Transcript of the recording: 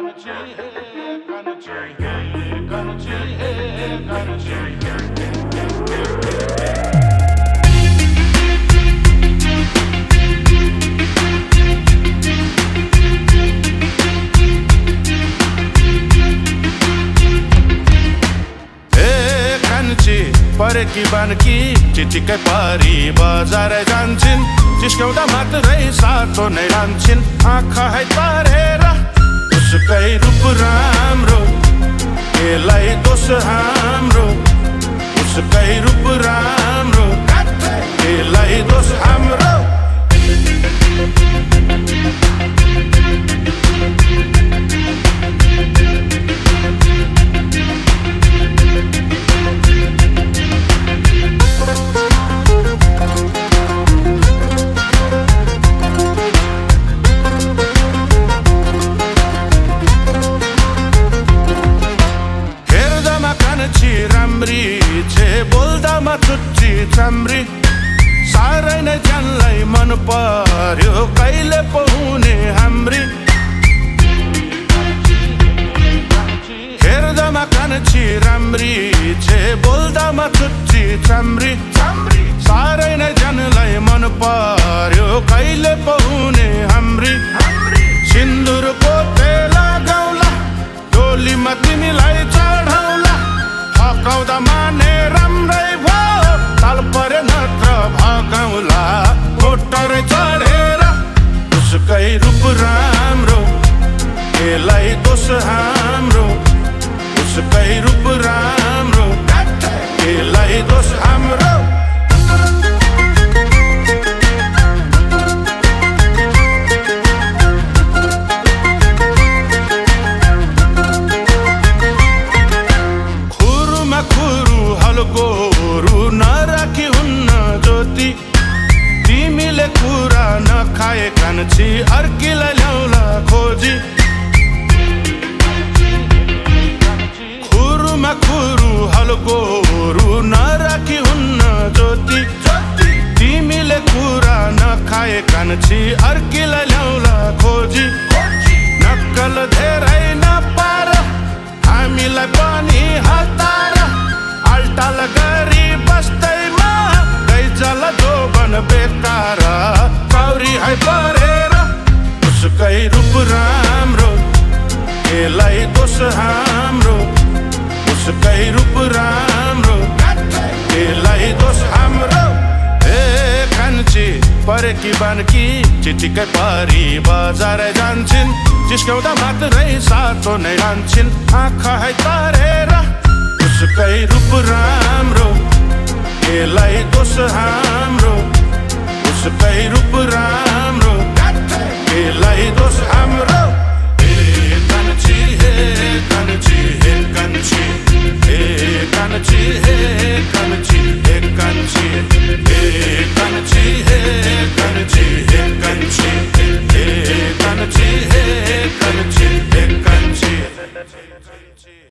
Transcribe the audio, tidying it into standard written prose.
परेकी बानकी चिटिक्कै पारी बजार जान्छन् चिस्क्याउँदा मात्रै सातो नै लान्छन् आँखा है तारेर उसकै रूप राम्रो केलाई दोष हाम्रो उसकै रूप राम्रो केलाई दोष हाम्रो बोल्दामा चुच्ची चाम्री साह्रै नै जानलाई मन पर्यो कहिले पाउने हाम्री हेर्दामा कान्छी राम्री छे बोल्दामा चुच्ची चाम्री साह्रै नै जानलाई मन पर्यो कहिले पाउने हाम्री सिन्दुरको तेल लगाउला डोलीमा तिमीलाई चढाउला फकाउँदा माने राम्रै भयो ताल परे नत्र भगाउला मोटरै चढेर उसकै रूप राम्रो केलाई दोष हाम्रो उसकै रूप राम्रो केलाई दोष हाम्रो गोरु नराखी हुन्न ज्योति तिमीले कुरा नखाए कान्छी अर्कीलाई ल्याउला खोजी खुरुमा खुरु हलो गोरु नराखी हुन्न ज्योति तिमीले कुरा नखाए कान्छी अर्कीलाई ल्याउला खोजी नक्कल धेरै नपार हामीलाई पनि हतार अल्टाल गरी बस्दैमा गैजल जोबन बेकार कौरी है परेर उसकै रूप राम्रो केलाई दोष हाम्रो उसकै रूप राम्रो केलाई दोष हाम्रो कान्छी परेकी बानकी चिटिक्कै पारी बजार जान्छन् चिस्क्याउँदा मात्रै सातो नै लान्छन् आँखा है तारेर उसकै रूप राम्रो केलाई दोष हाम्रो उसकै रूप राम्रो केलाई दोष हाम्रो